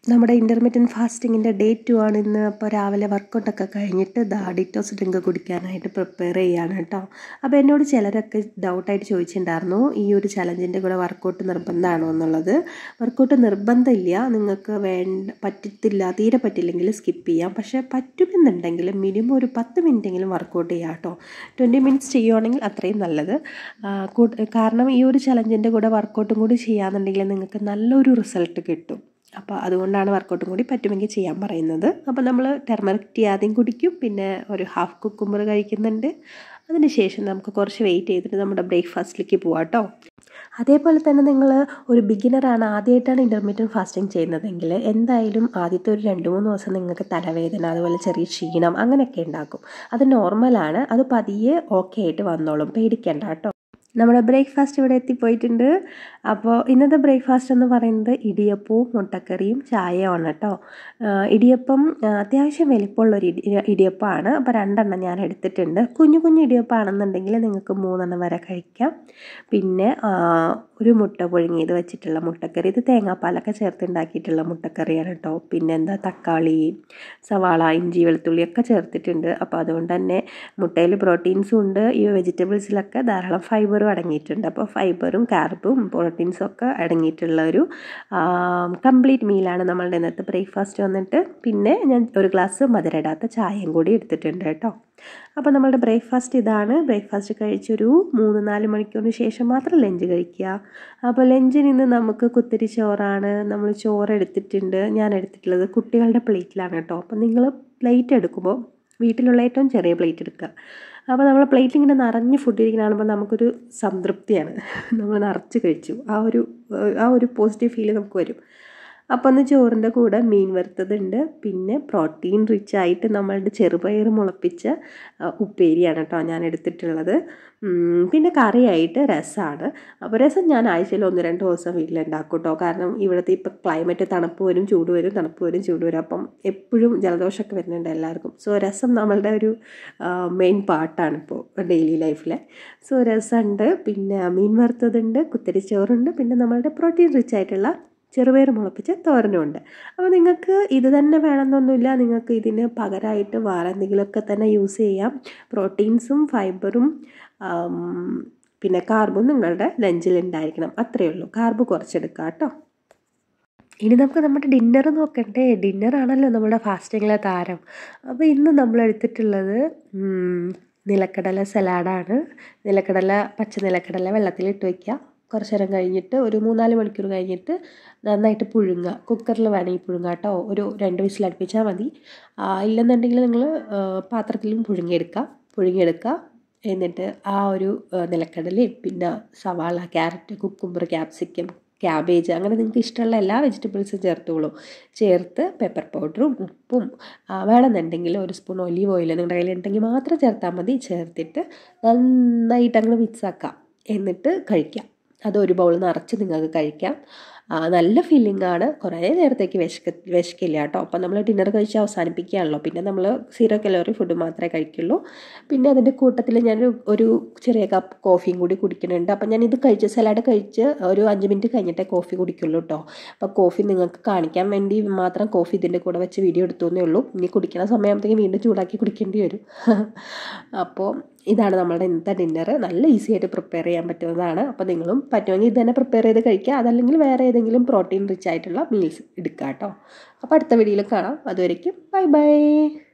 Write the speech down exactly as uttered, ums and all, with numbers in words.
നമ്മുടെ intermittent ഫാസ്റ്റിങ്ങിൻ്റെ day to ആണ് ഇന്ന്. അപ്പോൾ രാവിലെ വർക്കൗട്ടൊക്കെ കഴിഞ്ഞിട്ട് ദാ ഡിറ്റോക്സ് ഡ്രിങ്ക് കുടിക്കാനായിട്ട് പ്രിപ്പയർ ചെയ്യുകയാണ് കേട്ടോ. അപ്പോൾ എന്നോട് ചിലരൊക്കെ ഡൗട്ടായിട്ട് ചോദിച്ചിട്ടുണ്ടായിരുന്നു, ഈ ഒരു ചലഞ്ചിൻ്റെ കൂടെ വർക്കൗട്ട് നിർബന്ധമാണോ എന്നുള്ളത്. വർക്കൗട്ട് നിർബന്ധമില്ല, നിങ്ങൾക്ക് വേണ്ട പറ്റത്തില്ല തീരെ പറ്റില്ലെങ്കിൽ സ്കിപ്പ് ചെയ്യാം. പക്ഷേ പറ്റുമെന്നുണ്ടെങ്കിൽ മിനിമം ഒരു പത്ത് മിനിറ്റെങ്കിലും വർക്കൗട്ട് ചെയ്യാം കേട്ടോ. ട്വൻറ്റി മിനിറ്റ്സ് ചെയ്യുവാണെങ്കിൽ അത്രയും നല്ലത്. കാരണം ഈ ഒരു ചലഞ്ചിൻ്റെ കൂടെ വർക്കൗട്ടും കൂടി ചെയ്യാന്നുണ്ടെങ്കിൽ നിങ്ങൾക്ക് നല്ലൊരു റിസൾട്ട് കിട്ടും. അപ്പോൾ അതുകൊണ്ടാണ് വർക്കൗട്ടും കൂടി പറ്റുമെങ്കിൽ ചെയ്യാൻ പറയുന്നത്. അപ്പോൾ നമ്മൾ ടെർമറിക് ടീ ആദ്യം കുടിക്കും, പിന്നെ ഒരു ഹാഫ് കുക്കുംബർ കഴിക്കുന്നുണ്ട്. അതിന് ശേഷം നമുക്ക് കുറച്ച് വെയിറ്റ് ചെയ്തിട്ട് നമ്മുടെ ബ്രേക്ക്ഫാസ്റ്റിലേക്ക് പോവാം കേട്ടോ. അതേപോലെ തന്നെ നിങ്ങൾ ഒരു ബിഗിനറാണ്, ആദ്യമായിട്ടാണ് ഇൻ്റർമിറ്റൻറ്റ് ഫാസ്റ്റിംഗ് ചെയ്യുന്നതെങ്കിൽ എന്തായാലും ആദ്യത്തെ ഒരു രണ്ട് മൂന്ന് ദിവസം നിങ്ങൾക്ക് തലവേദന, അതുപോലെ ചെറിയ ക്ഷീണം അങ്ങനെയൊക്കെ ഉണ്ടാക്കും. അത് നോർമലാണ്, അത് പതിയെ ഓക്കെ ആയിട്ട് വന്നോളും, പേടിക്കേണ്ട കേട്ടോ. നമ്മുടെ ബ്രേക്ക്ഫാസ്റ്റ് ഇവിടെ എത്തിപ്പോയിട്ടുണ്ട്. അപ്പോൾ ഇന്നത്തെ ബ്രേക്ക്ഫാസ്റ്റ് എന്ന് പറയുന്നത് ഇടിയപ്പവും മുട്ടക്കറിയും ചായയുമാണ് കേട്ടോ. ഇടിയപ്പം അത്യാവശ്യം വലിപ്പമുള്ളൊരു ഇടി ഇടിയപ്പമാണ്. അപ്പോൾ രണ്ടെണ്ണം ഞാൻ എടുത്തിട്ടുണ്ട്. കുഞ്ഞു കുഞ്ഞു ഇടിയപ്പമാണെന്നുണ്ടെങ്കിൽ നിങ്ങൾക്ക് മൂന്നെണ്ണം വരെ കഴിക്കാം. പിന്നെ ഒരു മുട്ട പുഴുങ്ങിയത് വെച്ചിട്ടുള്ള മുട്ടക്കറി, ഇത് തേങ്ങാപ്പാലൊക്കെ ചേർത്ത് ഉണ്ടാക്കിയിട്ടുള്ള മുട്ടക്കറിയാണ് കേട്ടോ. പിന്നെ എന്താ തക്കാളി, സവാള, ഇഞ്ചി, വെളുത്തുള്ളിയൊക്കെ ചേർത്തിട്ടുണ്ട്. അപ്പോൾ അതുകൊണ്ട് തന്നെ മുട്ടയിൽ പ്രോട്ടീൻസും ഉണ്ട്, ഈ വെജിറ്റബിൾസിലൊക്കെ ധാരാളം ഫൈബറും അടങ്ങിയിട്ടുണ്ട്. അപ്പോൾ ഫൈബറും കാർബും പ്രോട്ടീൻസും ഒക്കെ അടങ്ങിയിട്ടുള്ള ഒരു കംപ്ലീറ്റ് മീലാണ് നമ്മളുടെ ഇന്നത്തെ ബ്രേക്ക്ഫാസ്റ്റ് വന്നിട്ട്. പിന്നെ ഞാൻ ഒരു ഗ്ലാസ് മധുരമിടാത്ത ചായയും കൂടി എടുത്തിട്ടുണ്ട് കേട്ടോ. അപ്പോൾ നമ്മളുടെ ബ്രേക്ക്ഫാസ്റ്റ് ഇതാണ്. ബ്രേക്ക്ഫാസ്റ്റ് കഴിച്ചൊരു മൂന്ന് നാല് മണിക്കൂറിന് ശേഷം മാത്രം ലഞ്ച് കഴിക്കുക. അപ്പോൾ ലഞ്ചിന് ഇന്ന് നമുക്ക് കുത്തിരി ചോറാണ്. നമ്മൾ ചോറ് എടുത്തിട്ടുണ്ട്, ഞാൻ എടുത്തിട്ടുള്ളത് കുട്ടികളുടെ പ്ലേറ്റിലാണ് കേട്ടോ. അപ്പോൾ നിങ്ങൾ പ്ലേറ്റ് എടുക്കുമ്പോൾ വീട്ടിലുള്ള ഏറ്റവും ചെറിയ പ്ലേറ്റ് എടുക്കുക. അപ്പോൾ നമ്മൾ പ്ലേറ്റിൽ ഇങ്ങനെ നിറഞ്ഞ് ഫുഡ് ഇരിക്കുന്ന കാണുമ്പോൾ നമുക്കൊരു സംതൃപ്തിയാണ്, നമ്മൾ നിറച്ച് കഴിച്ചു, ആ ഒരു ആ ഒരു പോസിറ്റീവ് ഫീൽ നമുക്ക് വരും. അപ്പോൾ ഒന്ന് ചോറിൻ്റെ കൂടെ മീൻ വറുത്തതുണ്ട്, പിന്നെ പ്രോട്ടീൻ റിച്ച് ആയിട്ട് നമ്മളുടെ ചെറുപയർ മുളപ്പിച്ച ഉപ്പേരിയാണ് കേട്ടോ ഞാൻ എടുത്തിട്ടുള്ളത്. പിന്നെ കറിയായിട്ട് രസമാണ്. അപ്പോൾ രസം ഞാൻ ആഴ്ചയിൽ ഒന്ന് രണ്ട് ദിവസം വീട്ടിലുണ്ടാക്കും കേട്ടോ. കാരണം ഇവിടുത്തെ ഇപ്പോൾ ക്ലൈമറ്റ് തണുപ്പ് വരും ചൂട് വരും, തണുപ്പ് വരും ചൂട് വരും, അപ്പം എപ്പോഴും ജലദോഷമൊക്കെ വരുന്നുണ്ട് എല്ലാവർക്കും. സോ രസം നമ്മളുടെ ഒരു മെയിൻ പാർട്ടാണ് ഇപ്പോൾ ഡെയിലി ലൈഫിലെ. സോ രസമുണ്ട്, പിന്നെ മീൻ വറുത്തതുണ്ട്, കുത്തിരി ചോറുണ്ട്, പിന്നെ നമ്മളുടെ പ്രോട്ടീൻ റിച്ച് ആയിട്ടുള്ള ചെറുപയർ മുളപ്പിച്ച തോരനുണ്ട്. അപ്പോൾ നിങ്ങൾക്ക് ഇത് തന്നെ വേണമെന്നൊന്നുമില്ല, നിങ്ങൾക്ക് ഇതിന് പകരമായിട്ട് വേറെ എന്തെങ്കിലുമൊക്കെ തന്നെ യൂസ് ചെയ്യാം. പ്രോട്ടീൻസും ഫൈബറും പിന്നെ കാർബും നിങ്ങളുടെ ലഞ്ചിൽ ഉണ്ടായിരിക്കണം, അത്രയേ ഉള്ളൂ. കാർബ് കുറച്ചെടുക്കുക കേട്ടോ. ഇനി നമുക്ക് നമ്മുടെ ഡിന്നർ നോക്കണ്ടേ. ഡിന്നറാണല്ലോ നമ്മുടെ ഫാസ്റ്റിങ്ങിലെ താരം. അപ്പോൾ ഇന്ന് നമ്മൾ എടുത്തിട്ടുള്ളത് നിലക്കടല സലാഡാണ്. നിലക്കടല, പച്ച നിലക്കടല വെള്ളത്തിലിട്ട് വയ്ക്കുക. കുറച്ച് നേരം കഴിഞ്ഞിട്ട് ഒരു മൂന്നാല് മണിക്കൂർ കഴിഞ്ഞിട്ട് നന്നായിട്ട് പുഴുങ്ങുക. കുക്കറിൽ വേണമെങ്കിൽ പുഴുങ്ങുക കേട്ടോ. ഒരു രണ്ട് വിസിൽ അടുപ്പിച്ചാൽ മതി. ഇല്ലെന്നുണ്ടെങ്കിൽ നിങ്ങൾ പാത്രത്തിലും പുഴുങ്ങിയെടുക്കുക പുഴുങ്ങിയെടുക്കുക എന്നിട്ട് ആ ഒരു നിലക്കടലയും പിന്നെ സവാള, ക്യാരറ്റ്, കുക്കുംബർ, ക്യാപ്സിക്കം, ക്യാബേജ്, അങ്ങനെ നിങ്ങൾക്ക് ഇഷ്ടമുള്ള എല്ലാ വെജിറ്റബിൾസും ചേർത്തോളൂ. ചേർത്ത് പെപ്പർ പൗഡറും ഉപ്പും വേണമെന്നുണ്ടെങ്കിൽ ഒരു സ്പൂൺ ഒലീവ് ഓയിൽ നിങ്ങളുടെ കയ്യിലുണ്ടെങ്കിൽ മാത്രം ചേർത്താൽ മതി. ചേർത്തിട്ട് നന്നായിട്ട് അങ്ങ് മിക്സാക്കാം, എന്നിട്ട് കഴിക്കാം. അതൊരു ബൗൾ നിറച്ച് നിങ്ങൾക്ക് കഴിക്കാം. നല്ല ഫീലിംഗ് ആണ്. കുറേ നേരത്തേക്ക് വിശക്ക വിശക്കില്ല കേട്ടോ. അപ്പം നമ്മൾ ഡിന്നർ കഴിച്ച് അവസാനിപ്പിക്കുകയാണല്ലോ, പിന്നെ നമ്മൾ സീറോ കലോറി ഫുഡ് മാത്രമേ കഴിക്കുള്ളൂ. പിന്നെ അതിൻ്റെ കൂട്ടത്തിൽ ഞാൻ ഒരു ചെറിയ കപ്പ് കോഫിയും കൂടി കുടിക്കുന്നുണ്ട്. അപ്പം ഞാൻ ഇത് കഴിച്ച് സലാഡ് കഴിച്ച് ഒരു അഞ്ച് മിനിറ്റ് കഴിഞ്ഞിട്ടേ കോഫി കുടിക്കുള്ളൂ കേട്ടോ. അപ്പോൾ കോഫി നിങ്ങൾക്ക് കാണിക്കാൻ വേണ്ടി മാത്രം കോഫി ഇതിൻ്റെ കൂടെ വെച്ച് വീഡിയോ എടുത്തേ ഉള്ളൂ. ഇനി കുടിക്കുന്ന സമയമാകുമ്പോഴത്തേക്കും വീണ്ടും ചൂടാക്കി കുടിക്കേണ്ടി വരും. അപ്പോൾ ഇതാണ് നമ്മുടെ ഇന്നത്തെ ഡിന്നർ. നല്ല ഈസി ആയിട്ട് പ്രിപ്പയർ ചെയ്യാൻ പറ്റുന്നതാണ്. അപ്പോൾ നിങ്ങളും പറ്റുമെങ്കിൽ ഇത് തന്നെ പ്രിപ്പയർ ചെയ്ത് കഴിക്കുക. അതല്ലെങ്കിൽ വേറെ ഏതെങ്കിലും പ്രോട്ടീൻ റിച്ച് ആയിട്ടുള്ള മീൽസ് എടുക്കുക കേട്ടോ. അപ്പോൾ അടുത്ത വീഡിയോയിൽ കാണാം. അതുവരേക്കും ബൈ ബൈ.